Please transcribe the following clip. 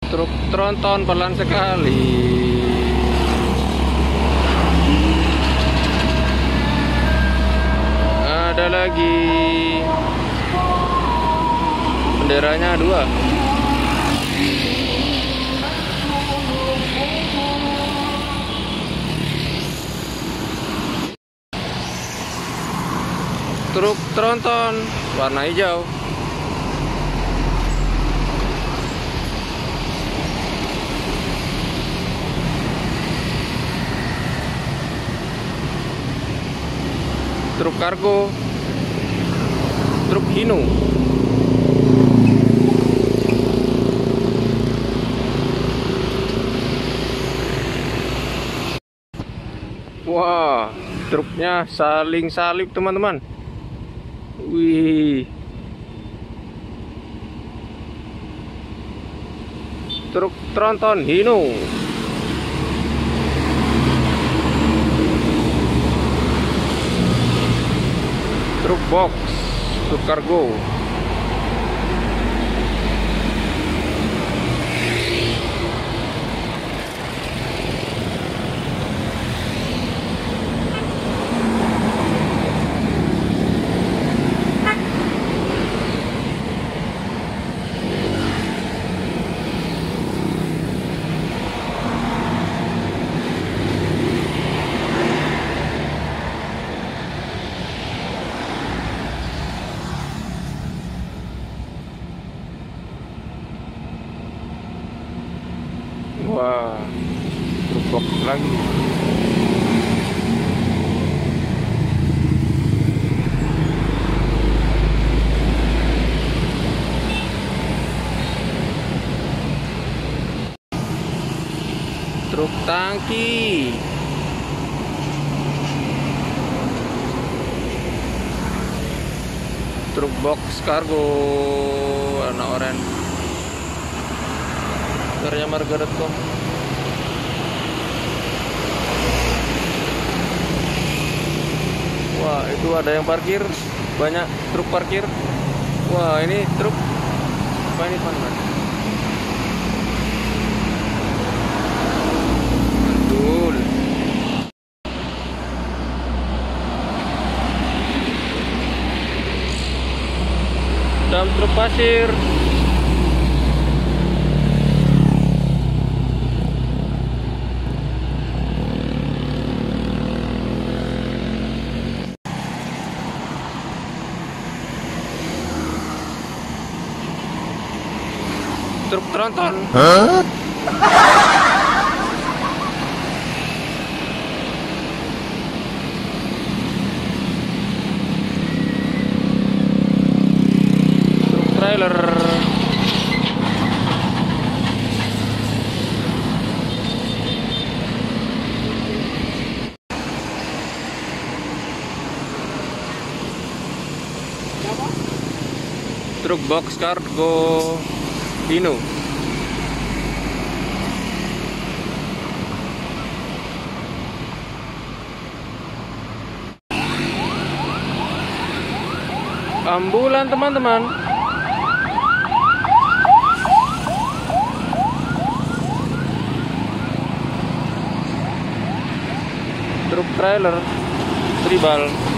Truk tronton pelan sekali. Ada lagi. Benderanya 2. Truk tronton warna hijau. Truk kargo, truk Hino. Wah, truknya saling salip teman-teman. Wih, truk tronton Hino. Truk box, truk kargo. Wah, truk box lagi. Truk tangki. Truk box kargo warna oranye. Karya Margaret.com. Wah, itu ada yang parkir, banyak truk parkir. Wah, ini truk apa ini teman-teman? Betul. Dam truk pasir. Truk tronton. Truk trailer. Truk box kargo Hino. Ambulan teman-teman. Truk trailer tribal.